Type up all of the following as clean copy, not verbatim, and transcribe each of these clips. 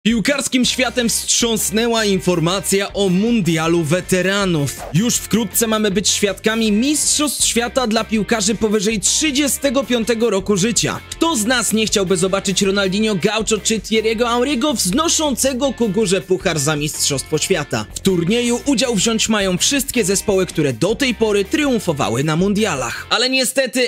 Piłkarskim światem wstrząsnęła informacja o mundialu weteranów. Już wkrótce mamy być świadkami mistrzostw świata dla piłkarzy powyżej 35 roku życia. Kto z nas nie chciałby zobaczyć Ronaldinho Gaucho czy Thierry'ego Henry'ego wznoszącego ku górze puchar za mistrzostwo świata? W turnieju udział wziąć mają wszystkie zespoły, które do tej pory triumfowały na mundialach. Ale niestety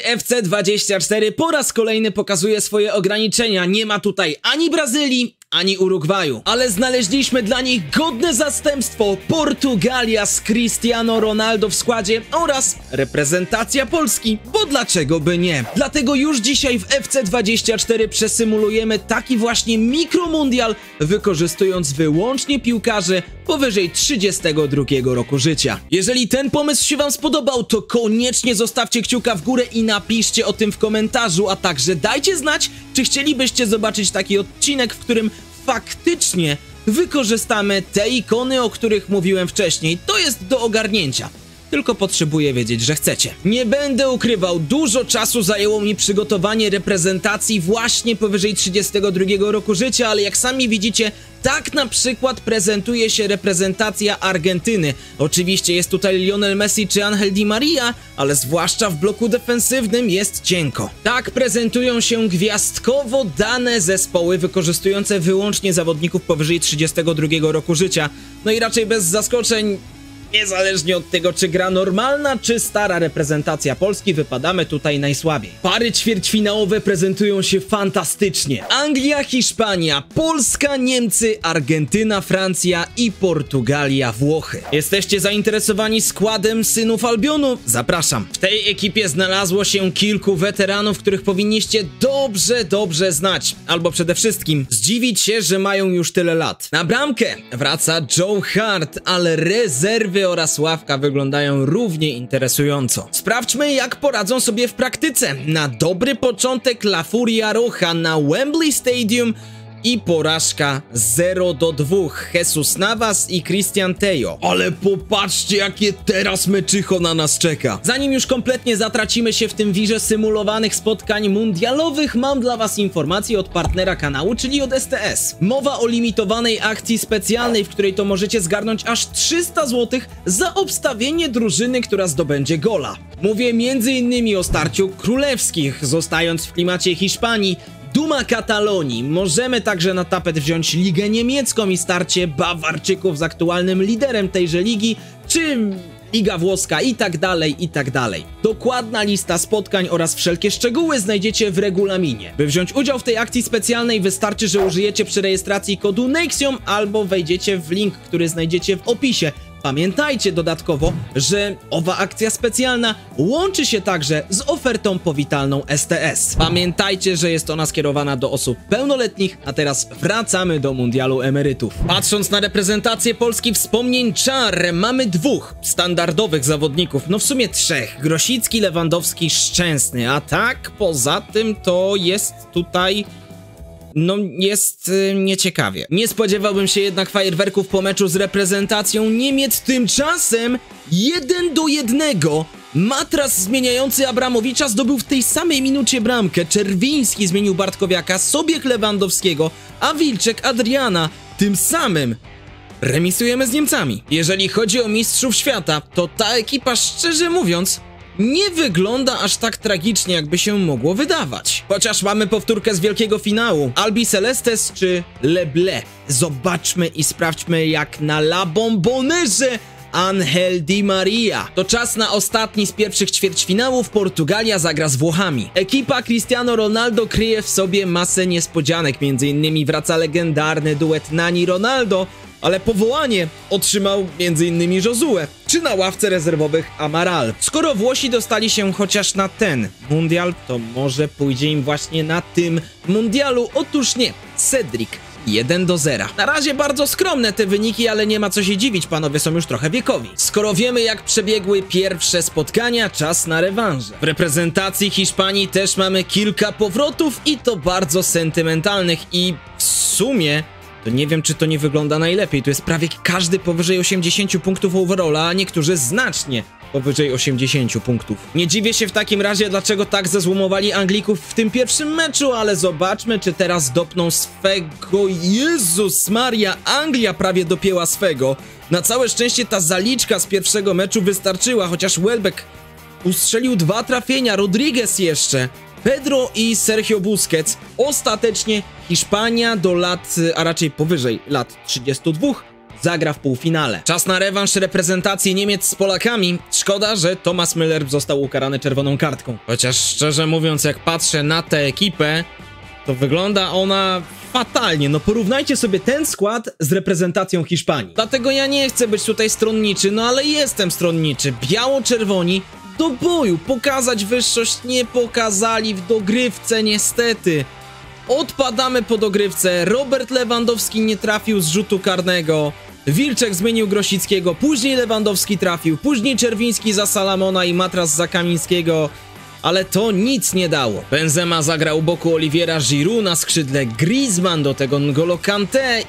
FC24 po raz kolejny pokazuje swoje ograniczenia. Nie ma tutaj ani Brazylii, ani Urugwaju. Ale znaleźliśmy dla nich godne zastępstwo: Portugalia z Cristiano Ronaldo w składzie oraz reprezentacja Polski, bo dlaczego by nie? Dlatego już dzisiaj w FC24 przesymulujemy taki właśnie mikromundial, wykorzystując wyłącznie piłkarzy powyżej 32 roku życia. Jeżeli ten pomysł się wam spodobał, to koniecznie zostawcie kciuka w górę i napiszcie o tym w komentarzu, a także dajcie znać, czy chcielibyście zobaczyć taki odcinek, w którym faktycznie wykorzystamy te ikony, o których mówiłem wcześniej. To jest do ogarnięcia. Tylko potrzebuję wiedzieć, że chcecie. Nie będę ukrywał, dużo czasu zajęło mi przygotowanie reprezentacji właśnie powyżej 32 roku życia, ale jak sami widzicie, tak na przykład prezentuje się reprezentacja Argentyny. Oczywiście jest tutaj Lionel Messi czy Angel Di Maria, ale zwłaszcza w bloku defensywnym jest cienko. Tak prezentują się gwiazdkowo dane zespoły wykorzystujące wyłącznie zawodników powyżej 32 roku życia. No i raczej bez zaskoczeń, niezależnie od tego, czy gra normalna, czy stara reprezentacja Polski, wypadamy tutaj najsłabiej. Pary ćwierćfinałowe prezentują się fantastycznie. Anglia, Hiszpania, Polska, Niemcy, Argentyna, Francja i Portugalia, Włochy. Jesteście zainteresowani składem synów Albionu? Zapraszam. W tej ekipie znalazło się kilku weteranów, których powinniście dobrze znać. Albo przede wszystkim zdziwić się, że mają już tyle lat. Na bramkę wraca Joe Hart, ale rezerwy oraz ławka wyglądają równie interesująco. Sprawdźmy, jak poradzą sobie w praktyce. Na dobry początek La Furia Roja na Wembley Stadium i porażka 0-2. Jesus Navas i Christian Tello. Ale popatrzcie, jakie teraz meczycho na nas czeka. Zanim już kompletnie zatracimy się w tym wirze symulowanych spotkań mundialowych, mam dla was informację od partnera kanału, czyli od STS. Mowa o limitowanej akcji specjalnej, w której to możecie zgarnąć aż 300 zł za obstawienie drużyny, która zdobędzie gola. Mówię m.in. o starciu królewskich, zostając w klimacie Hiszpanii, Duma Katalonii. Możemy także na tapet wziąć Ligę Niemiecką i starcie Bawarczyków z aktualnym liderem tejże ligi, czy Liga Włoska i tak dalej. Dokładna lista spotkań oraz wszelkie szczegóły znajdziecie w regulaminie. By wziąć udział w tej akcji specjalnej, wystarczy, że użyjecie przy rejestracji kodu NEXIOM albo wejdziecie w link, który znajdziecie w opisie. Pamiętajcie dodatkowo, że owa akcja specjalna łączy się także z ofertą powitalną STS. Pamiętajcie, że jest ona skierowana do osób pełnoletnich, a teraz wracamy do mundialu emerytów. Patrząc na reprezentację Polski, wspomnień czar, mamy dwóch standardowych zawodników, no w sumie trzech: Grosicki, Lewandowski, Szczęsny, a tak poza tym to jest tutaj... no jest nieciekawie. Nie spodziewałbym się jednak fajerwerków po meczu z reprezentacją Niemiec. Tymczasem 1-1 matras zmieniający Abramowicza zdobył w tej samej minucie bramkę. Czerwiński zmienił Bartkowiaka, Sobiech Lewandowskiego, a Wilczek Adriana. Tym samym remisujemy z Niemcami. Jeżeli chodzi o mistrzów świata, to ta ekipa, szczerze mówiąc, nie wygląda aż tak tragicznie, jakby się mogło wydawać. Chociaż mamy powtórkę z wielkiego finału. Albi Celestes czy Le Bleu. Zobaczmy i sprawdźmy, jak na La Bombonerze Angel Di Maria. To czas na ostatni z pierwszych ćwierćfinałów. Portugalia zagra z Włochami. Ekipa Cristiano Ronaldo kryje w sobie masę niespodzianek. Między innymi wraca legendarny duet Nani-Ronaldo, ale powołanie otrzymał m.in. Josue, czy na ławce rezerwowych Amaral. Skoro Włosi dostali się chociaż na ten mundial, to może pójdzie im właśnie na tym mundialu. Otóż nie, Cedric 1-0. Na razie bardzo skromne te wyniki, ale nie ma co się dziwić, panowie są już trochę wiekowi. Skoro wiemy, jak przebiegły pierwsze spotkania, czas na rewanże. W reprezentacji Hiszpanii też mamy kilka powrotów i to bardzo sentymentalnych i w sumie to nie wiem, czy to nie wygląda najlepiej. Tu jest prawie każdy powyżej 80 punktów overalla, a niektórzy znacznie powyżej 80 punktów. Nie dziwię się w takim razie, dlaczego tak zezłomowali Anglików w tym pierwszym meczu, ale zobaczmy, czy teraz dopną swego. Jezus Maria, Anglia prawie dopięła swego. Na całe szczęście ta zaliczka z pierwszego meczu wystarczyła, chociaż Welbeck ustrzelił 2 trafienia, Rodriguez jeszcze, Pedro i Sergio Busquets. Ostatecznie Hiszpania do lat, a raczej powyżej lat 32 zagra w półfinale. Czas na rewanż reprezentacji Niemiec z Polakami. Szkoda, że Thomas Müller został ukarany czerwoną kartką. Chociaż szczerze mówiąc, jak patrzę na tę ekipę, to wygląda ona fatalnie. No porównajcie sobie ten skład z reprezentacją Hiszpanii. Dlatego ja nie chcę być tutaj stronniczy, no ale jestem stronniczy. Biało-czerwoni do boju. Pokazać wyższość nie pokazali w dogrywce niestety. Odpadamy po dogrywce. Robert Lewandowski nie trafił z rzutu karnego. Wilczek zmienił Grosickiego, później Lewandowski trafił, później Czerwiński za Salamona i Matras za Kamińskiego, ale to nic nie dało. Benzema zagrał u boku Oliviera Giroud, na skrzydle Griezmann, do tego N'Golo Kanté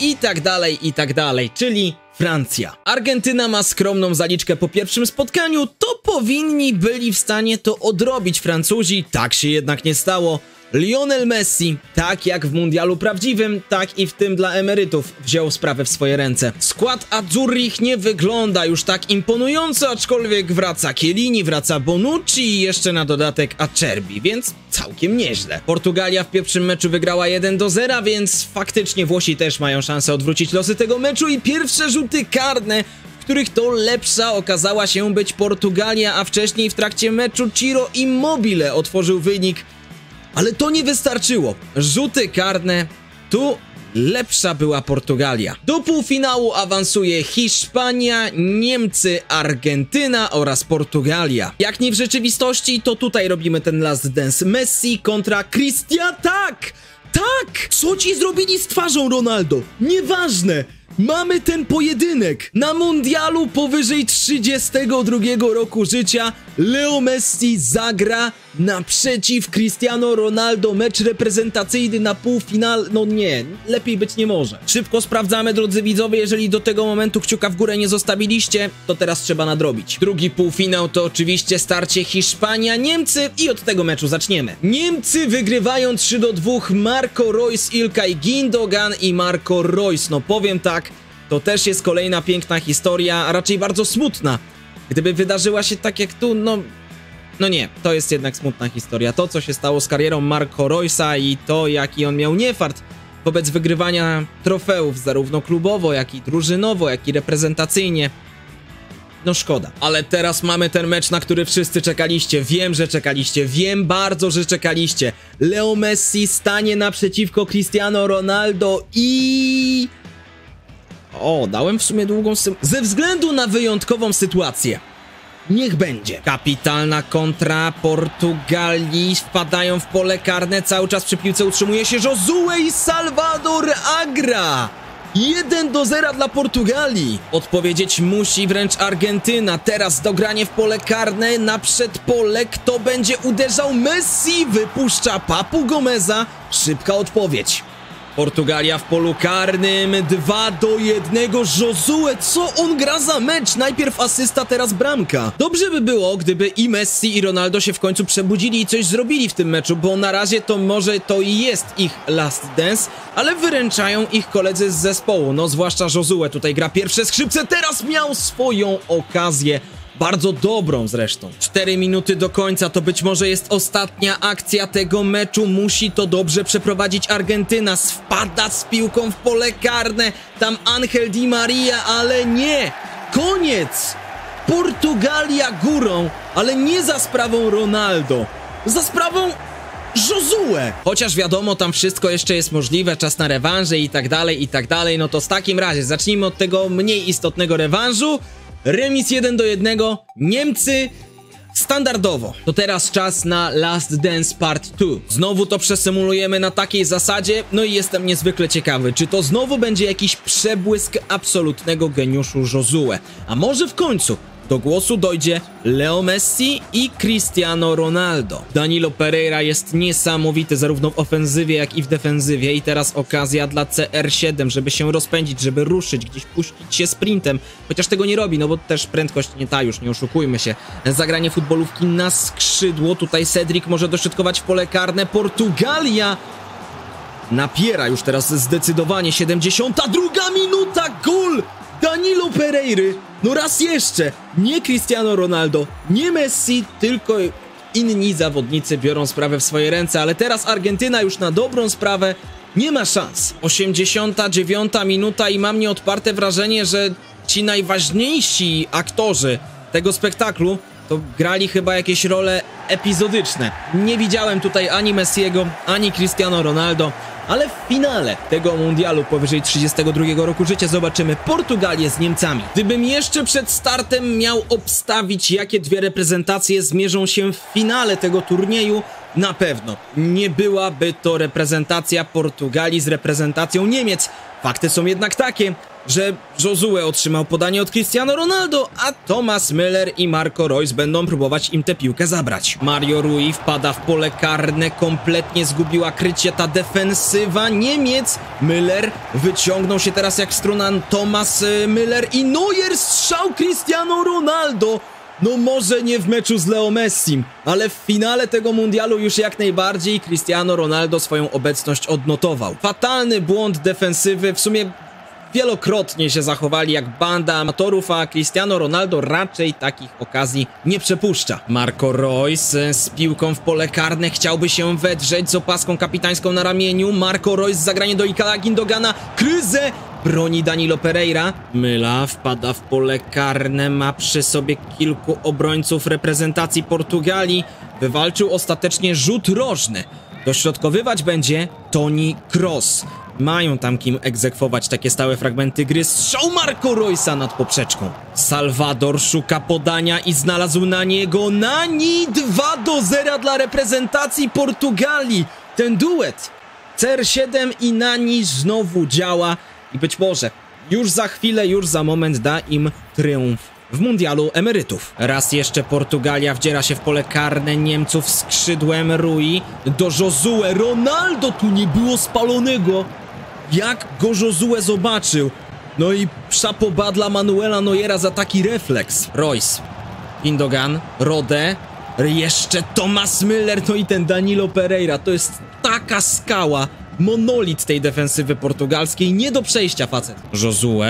i tak dalej, czyli Francja. Argentyna ma skromną zaliczkę po pierwszym spotkaniu, to powinni byli w stanie to odrobić Francuzi, tak się jednak nie stało. Lionel Messi, tak jak w mundialu prawdziwym, tak i w tym dla emerytów, wziął sprawę w swoje ręce. Skład Azzurrich nie wygląda już tak imponująco, aczkolwiek wraca Chiellini, wraca Bonucci i jeszcze na dodatek Acerbi, więc całkiem nieźle. Portugalia w pierwszym meczu wygrała 1-0, więc faktycznie Włosi też mają szansę odwrócić losy tego meczu i pierwsze rzuty karne, w których to lepsza okazała się być Portugalia, a wcześniej w trakcie meczu Ciro Immobile otworzył wynik. Ale to nie wystarczyło. Rzuty karne, tu lepsza była Portugalia. Do półfinału awansuje Hiszpania, Niemcy, Argentyna oraz Portugalia. Jak nie w rzeczywistości, to tutaj robimy ten last dance. Messi kontra Cristiano. Tak! Tak! Co ci zrobili z twarzą, Ronaldo? Nieważne! Mamy ten pojedynek. Na mundialu powyżej 32 roku życia Leo Messi zagra naprzeciw Cristiano Ronaldo. Mecz reprezentacyjny na półfinale. No nie, lepiej być nie może. Szybko sprawdzamy, drodzy widzowie, jeżeli do tego momentu kciuka w górę nie zostawiliście, to teraz trzeba nadrobić. Drugi półfinał to oczywiście starcie Hiszpania-Niemcy i od tego meczu zaczniemy. Niemcy wygrywają 3-2, Marco Reus, Ilkay Gündogan i Marco Reus. No powiem tak, to też jest kolejna piękna historia, a raczej bardzo smutna. Gdyby wydarzyła się tak jak tu, no nie, to jest jednak smutna historia. To, co się stało z karierą Marco Reusa i to, jaki on miał niefart wobec wygrywania trofeów, zarówno klubowo, jak i drużynowo, jak i reprezentacyjnie. No szkoda. Ale teraz mamy ten mecz, na który wszyscy czekaliście. Wiem, że czekaliście. Wiem bardzo, że czekaliście. Leo Messi stanie naprzeciwko Cristiano Ronaldo i... O, dałem w sumie długą ze względu na wyjątkową sytuację. Niech będzie. Kapitalna kontra Portugalii. Wpadają w pole karne. Cały czas przy piłce utrzymuje się Josue i Salvador Agra. 1-0 dla Portugalii. Odpowiedzieć musi wręcz Argentyna. Teraz dogranie w pole karne. Na przedpole. Kto będzie uderzał? Messi wypuszcza Papu Gomeza. Szybka odpowiedź. Portugalia w polu karnym, 2-1, Josue, co on gra za mecz? Najpierw asysta, teraz bramka. Dobrze by było, gdyby i Messi i Ronaldo się w końcu przebudzili i coś zrobili w tym meczu, bo na razie to może to i jest ich last dance, ale wyręczają ich koledzy z zespołu, no zwłaszcza Josue tutaj gra pierwsze skrzypce, teraz miał swoją okazję. Bardzo dobrą zresztą. 4 minuty do końca, to być może jest ostatnia akcja tego meczu. Musi to dobrze przeprowadzić Argentyna. Wpada z piłką w pole karne. Tam Angel Di Maria, ale nie. Koniec. Portugalia górą, ale nie za sprawą Ronaldo. Za sprawą Josue. Chociaż wiadomo, tam wszystko jeszcze jest możliwe, czas na rewanże i tak dalej, no to w takim razie zacznijmy od tego mniej istotnego rewanżu. Remis 1-1, Niemcy standardowo. To teraz czas na Last Dance Part 2. Znowu to przesymulujemy na takiej zasadzie, no i jestem niezwykle ciekawy, czy to znowu będzie jakiś przebłysk absolutnego geniuszu Josue. A może w końcu do głosu dojdzie Leo Messi i Cristiano Ronaldo. Danilo Pereira jest niesamowity zarówno w ofensywie, jak i w defensywie i teraz okazja dla CR7, żeby się rozpędzić, żeby ruszyć, gdzieś puścić się sprintem, chociaż tego nie robi, no bo też prędkość nie ta już, nie oszukujmy się. Zagranie futbolówki na skrzydło, tutaj Cedric może dośrodkować w pole karne, Portugalia napiera już teraz zdecydowanie, 72 minuta, gol Danilo Pereiry, no raz jeszcze, nie Cristiano Ronaldo, nie Messi, tylko inni zawodnicy biorą sprawę w swoje ręce, ale teraz Argentyna już na dobrą sprawę nie ma szans. 89 minuta i mam nieodparte wrażenie, że ci najważniejsi aktorzy tego spektaklu to grali chyba jakieś role epizodyczne. Nie widziałem tutaj ani Messiego, ani Cristiano Ronaldo, ale w finale tego mundialu powyżej 32 roku życia zobaczymy Portugalię z Niemcami. Gdybym jeszcze przed startem miał obstawić, jakie dwie reprezentacje zmierzą się w finale tego turnieju, na pewno nie byłaby to reprezentacja Portugalii z reprezentacją Niemiec. Fakty są jednak takie, że Josue otrzymał podanie od Cristiano Ronaldo, a Thomas Müller i Marco Reus będą próbować im tę piłkę zabrać. Mario Rui wpada w pole karne, kompletnie zgubiła krycie ta defensywa Niemiec. Müller wyciągnął się teraz jak struna Thomas Müller i Neuer, strzał Cristiano Ronaldo. No może nie w meczu z Leo Messim, ale w finale tego mundialu już jak najbardziej Cristiano Ronaldo swoją obecność odnotował. Fatalny błąd defensywy, w sumie wielokrotnie się zachowali jak banda amatorów, a Cristiano Ronaldo raczej takich okazji nie przepuszcza. Marco Reus z piłką w pole karne chciałby się wedrzeć z opaską kapitańską na ramieniu. Marco Reus, zagranie do Ilkaya Gündogana, kryzę broni Danilo Pereira. Myla wpada w pole karne, ma przy sobie kilku obrońców reprezentacji Portugalii. Wywalczył ostatecznie rzut rożny. Dośrodkowywać będzie Toni Kroos. Mają tam kim egzekwować takie stałe fragmenty gry. Strzał Marco Reusa nad poprzeczką. Salvador szuka podania i znalazł na niego Nani. 2-0 dla reprezentacji Portugalii. Ten duet CR7 i Nani znowu działa i być może już za chwilę, już za moment da im triumf w mundialu emerytów. Raz jeszcze Portugalia wdziera się w pole karne Niemców skrzydłem. Rui do Josue. Ronaldo, tu nie było spalonego. Jak go Josue zobaczył. No i szapoba dla Manuela Neuera za taki refleks. Reus, Gündogan, Rode, jeszcze Thomas Müller, no i ten Danilo Pereira. To jest taka skała, monolit tej defensywy portugalskiej. Nie do przejścia facet. Josue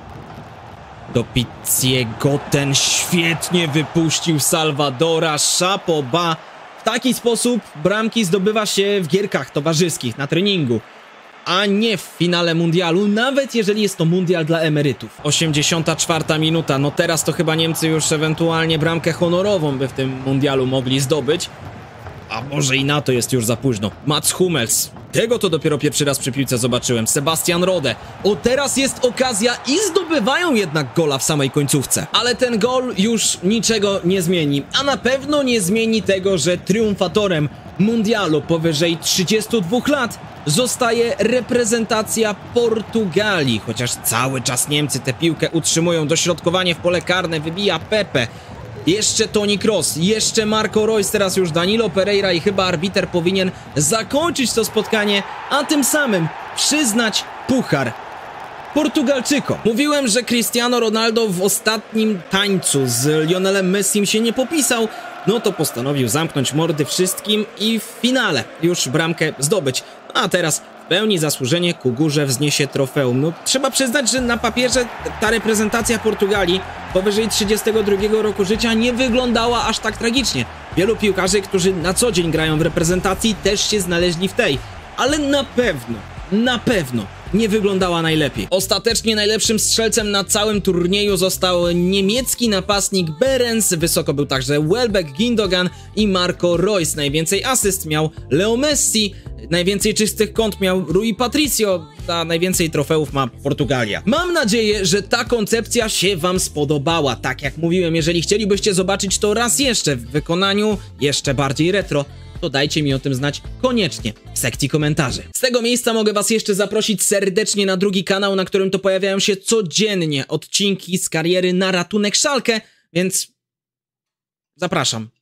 do Pizziego, ten świetnie wypuścił Salvadora, szapoba. W taki sposób bramki zdobywa się w gierkach towarzyskich, na treningu, a nie w finale mundialu, nawet jeżeli jest to mundial dla emerytów. 84 minuta, no teraz to chyba Niemcy już ewentualnie bramkę honorową by w tym mundialu mogli zdobyć, a może i na to jest już za późno. Mats Hummels, tego to dopiero pierwszy raz przy piłce zobaczyłem. Sebastian Rode, o teraz jest okazja i zdobywają jednak gola w samej końcówce. Ale ten gol już niczego nie zmieni, a na pewno nie zmieni tego, że triumfatorem mundialu powyżej 32 lat zostaje reprezentacja Portugalii. Chociaż cały czas Niemcy tę piłkę utrzymują, dośrodkowanie w pole karne wybija Pepe. Jeszcze Toni Kroos, jeszcze Marco Reus, teraz już Danilo Pereira i chyba arbiter powinien zakończyć to spotkanie, a tym samym przyznać puchar Portugalczykom. Mówiłem, że Cristiano Ronaldo w ostatnim tańcu z Lionelem Messim się nie popisał, no to postanowił zamknąć mordy wszystkim i w finale już bramkę zdobyć. A teraz w pełni zasłużenie ku górze wzniesie trofeum. No trzeba przyznać, że na papierze ta reprezentacja Portugalii powyżej 32 roku życia nie wyglądała aż tak tragicznie. Wielu piłkarzy, którzy na co dzień grają w reprezentacji, też się znaleźli w tej, ale na pewno nie wyglądała najlepiej. Ostatecznie najlepszym strzelcem na całym turnieju został niemiecki napastnik Behrens, wysoko był także Welbeck, Gündogan i Marco Reus. Najwięcej asyst miał Leo Messi, najwięcej czystych kąt miał Rui Patricio, a najwięcej trofeów ma Portugalia. Mam nadzieję, że ta koncepcja się wam spodobała. Tak jak mówiłem, jeżeli chcielibyście zobaczyć to raz jeszcze w wykonaniu jeszcze bardziej retro, to dajcie mi o tym znać koniecznie w sekcji komentarzy. Z tego miejsca mogę was jeszcze zaprosić serdecznie na drugi kanał, na którym to pojawiają się codziennie odcinki z kariery na ratunek Schalke, Więc zapraszam.